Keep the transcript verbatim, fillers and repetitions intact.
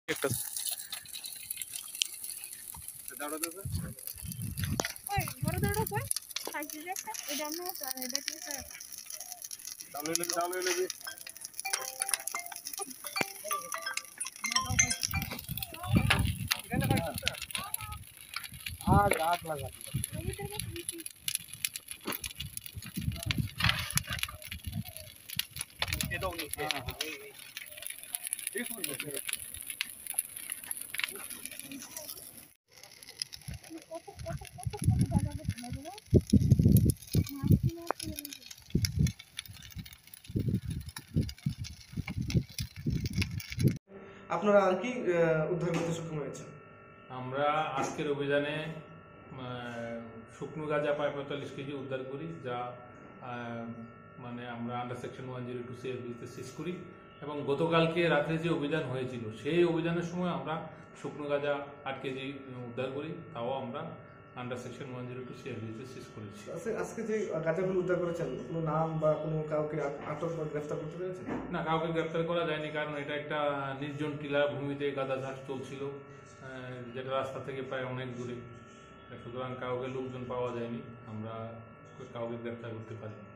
একটা आग आग लगा আপনারা আর কি উদ্ধার করতে সক্ষম হয়েছে? আমরা আজকের অভিযানে শুকনো গাঁজা প্রায় পঁয়তাল্লিশ কেজি উদ্ধার করি, যা মানে আমরা under section one zero two সিএফবিতে সিজ করি। এবং গতকালকে রাত্রে যে অভিযান হয়েছিল সেই অভিযানের সময় আমরা শুকনো গাঁজা আট কেজি উদ্ধার করি, তাও আমরা under section one zero two সিএফবিতে সিজ করেছি। আজকে যে গাঁজাগুলো উদ্ধার করেছেন কোনো নাম বা কোনো কাউকে আটক বা গ্রেফতার করতে পেরেছেন? না, কাউকে গ্রেফতার করা যায়নি, কারণ এটা একটা নির্জন টিলা ভূমিতে গাঁজা চাষ চলছিল, যেটা রাস্তা থেকে প্রায় অনেক দূরে। সুতরাং কাউকে লোকজন পাওয়া যায়নি, আমরা কাউকে গ্রেফতার করতে পারি।